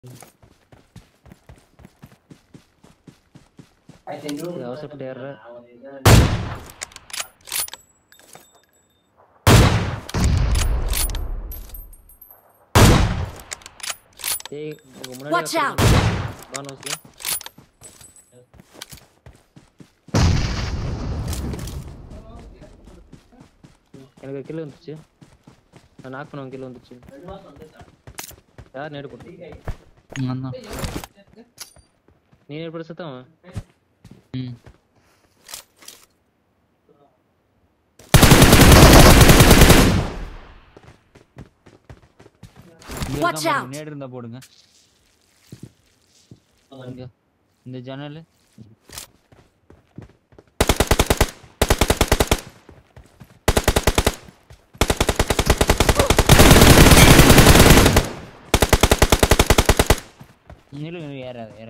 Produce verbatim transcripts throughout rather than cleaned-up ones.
அவசரப்பட்டு ஏறுற. ஏய் உங்க முன்னாடி Watch out! பானோஸ்ல எனக்கு கில் வந்துச்சு. நான் நாக் பண்ணவங்க கில் வந்துச்சு. யார் நேடு போட்டு? நான் தான். நீ நேடு போட்டு செத்தான் அவன். ம் Watch out! நேடு இருந்தா போடுங்க. அங்க இந்த ஜன்னல் நீல ஏற ஏற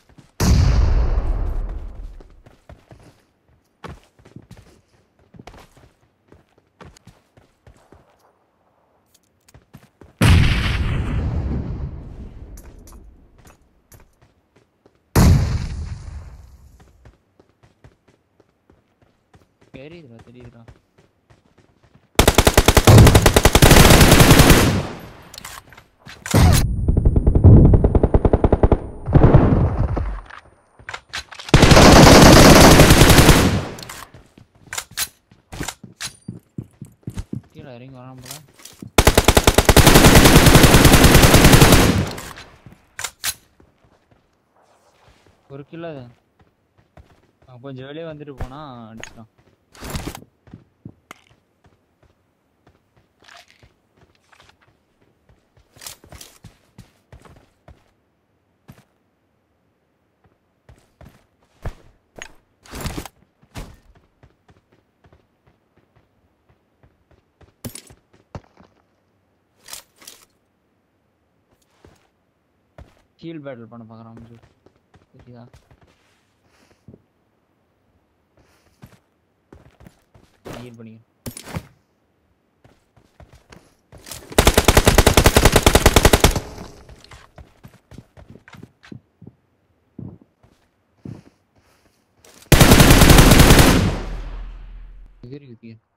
தெரியுதுடா தெரியுதுடா கீழே இறங்கி வராம போல ஒரு கிலோ கொஞ்சம் வெளியே வந்துட்டு போனா அடிச்சிட்டான். ஹீல் பேட்டில் பண்ண பார்க்குறான் சரியா ஹீல் பண்ணிக்க இருக்குது